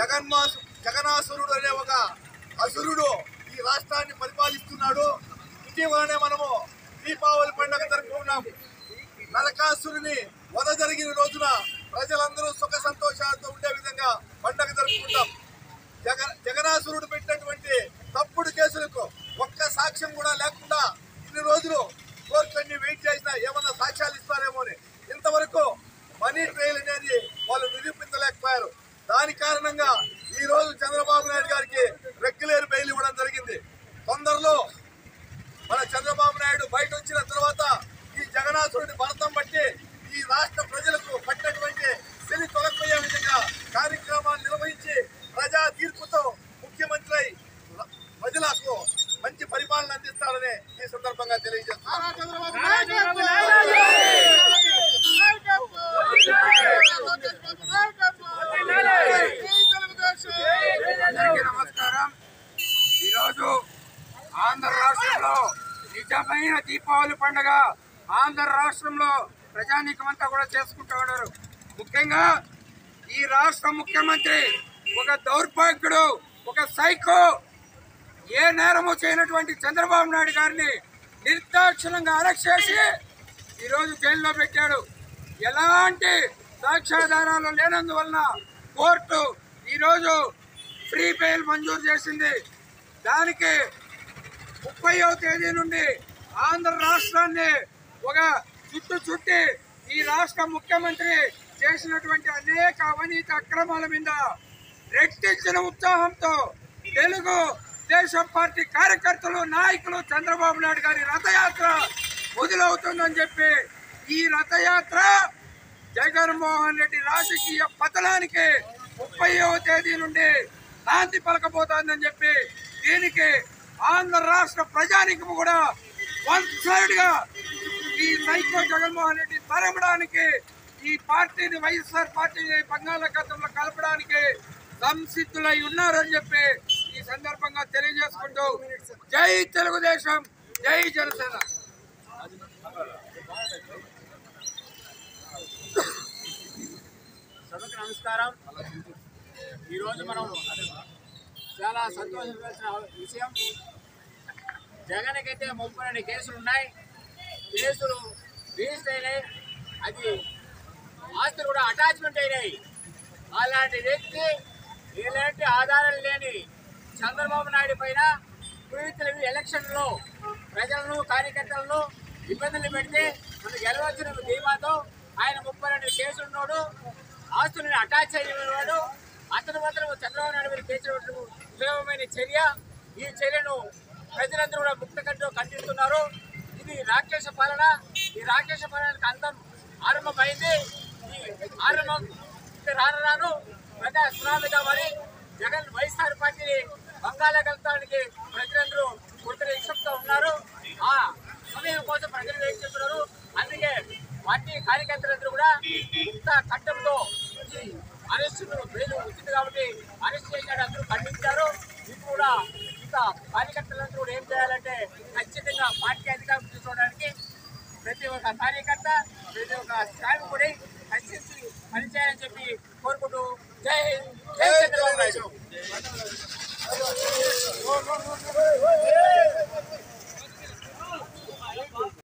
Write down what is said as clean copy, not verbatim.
జగనాసురుడు అనే ఒక అసురుడు ఈ రాష్ట్రాన్ని పరిపాలిస్తున్నాడు. ఇటీవలనే మనము దీపావళి పండుగ జరుపుకున్నాం. నరకాసురుని వధ జరిగిన రోజున ప్రజలందరూ సుఖ సంతోషాలతో ఉండే విధంగా పండుగ జరుపుకుంటాం. జగనాసురుడు పెట్టినటువంటి తప్పుడు కేసులకు ఒక్క సాక్ష్యం కూడా లేకుండా ఇన్ని రోజులు కోర్టులన్నీ వెయిట్ చేసినా ఏమన్నా సాక్ష్యాలు ఇస్తారేమో అని ఇంతవరకు మనీ ట్రయల్ అనేది వాళ్ళు నిరూపించలేకపోయారు. దాని కారణంగా ఈ రోజు చంద్రబాబు నాయుడు గారికి రెగ్యులర్ బెయిల్ ఇవ్వడం జరిగింది. తొందరలో మన చంద్రబాబు నాయుడు బయట వచ్చిన తర్వాత ఈ జగనాసురుడి భరతం బట్టి ఈ రాష్ట్ర ప్రజలకు పట్టినటువంటి శని తొలగిపోయే విధంగా కార్యక్రమాలు నిర్వహించి ప్రజా తీర్పుతో ముఖ్యమంత్రి ప్రజలకు మంచి పరిపాలన అందిస్తాడని ఈ సందర్భంగా తెలియజేస్తున్నారు. నమస్కారం. ఈరోజు ఆంధ్ర రాష్ట్రంలో నిజమైన దీపావళి పండుగ ఆంధ్ర రాష్ట్రంలో ప్రజానీకమంతా కూడా చేసుకుంటూ ఉన్నారు. ముఖ్యంగా ఈ రాష్ట్ర ముఖ్యమంత్రి ఒక దౌర్భాగ్యుడు, ఒక సైకో, ఏ నేరము చేయనటువంటి చంద్రబాబు నాయుడు గారిని నిర్దాక్షిణంగా అరెస్ట్ చేసి ఈరోజు జైల్లో పెట్టాడు. ఎలాంటి సాక్ష్యాధారాలు లేనందువలన కోర్టు ఈరోజు ఫ్రీ బెయిల్ మంజూరు చేసింది. దానికి 30వ తేదీ నుండి ఆంధ్ర రాష్ట్రాన్ని ఒక చుట్టి ఈ రాష్ట్ర ముఖ్యమంత్రి చేసినటువంటి అనేక అవినీతి అక్రమాల మీద రెట్టించిన ఉత్సాహంతో తెలుగు దేశం పార్టీ కార్యకర్తలు, నాయకులు చంద్రబాబు నాయుడు గారి రథయాత్ర మొదలవుతుందని చెప్పి ఈ రథయాత్ర జగన్మోహన్ రెడ్డి రాజకీయ పతనానికి 30వ తేదీ నుండి నాంది పలకబోతోందని చెప్పి దీనికి ఆంధ్ర రాష్ట్ర ప్రజానికము కూడా వన్ సైడ్ గా ఈ సైకో జగన్మోహన్ రెడ్డి తరమడానికి, ఈ పార్టీని వైఎస్ఆర్ పార్టీని బంగాళాఖాతంలో కలపడానికి సంసిద్ధులై ఉన్నారని చెప్పి ఈ సందర్భంగా తెలియజేసుకుంటూ జై తెలుగుదేశం, జై జనసేన. సభకు నమస్కారం. ఈరోజు మనం చాలా సంతోషించాల్సిన విషయం, జగన్కైతే 32 కేసులు ఉన్నాయి. కేసులు రిజిస్టర్ అయినాయి, అది ఆస్తులు కూడా అటాచ్మెంట్ అయినాయి. అలాంటి వ్యక్తి ఎలాంటి ఆధారాలు లేని చంద్రబాబు నాయుడు పైన ఎలక్షన్లో ప్రజలను, కార్యకర్తలను ఇబ్బందులు పెడితే మనం గెలవచ్చిన ధీమాతో ఆయన 32 కేసులు ఉన్నాడు, ఆస్తులను అటాచ్ అయినవాడు. అతను మాత్రం చంద్రబాబు నాయుడు మీద కేసులు సులభమైన చర్య. ఈ చర్యను ప్రజలందరూ కూడా ముక్తకంఠంతో ఖండిస్తున్నారు. ఇది రాక్షస పాలన. ఈ రాక్షస పాలనకు అందం ఆరంభమైంది. ఈ ఆరంభం రాను ప్రజా సునామీగా మరి జగన్ వైఎస్ఆర్ పార్టీని బంగాళాఖాతానికి ప్రజలందరూ పూర్తిగా ఇష్టంతో ఉన్నారు. ఆ సమయం కోసం ప్రజలు వెయిట్ చేస్తున్నారు. అందుకే పార్టీ కార్యకర్తలందరూ కూడా ముక్త కట్టంతో అరెస్టును బెయిల్ వచ్చింది కాబట్టి అరెస్ట్ చేసినట్టు అందరూ ఖండించారు. ఇప్పుడు కూడా ఇంకా కార్యకర్తలందరూ కూడా ఏం చేయాలంటే ఖచ్చితంగా పార్టీ అధికారం తీసుకోవడానికి ప్రతి ఒక్క కార్యకర్త, ప్రతి ఒక్క శ్రామికుడి ఖచ్చితంగా పనిచేయాలని చెప్పి కోరుకుంటూ జై జై చంద్రబాబు నాయుడు.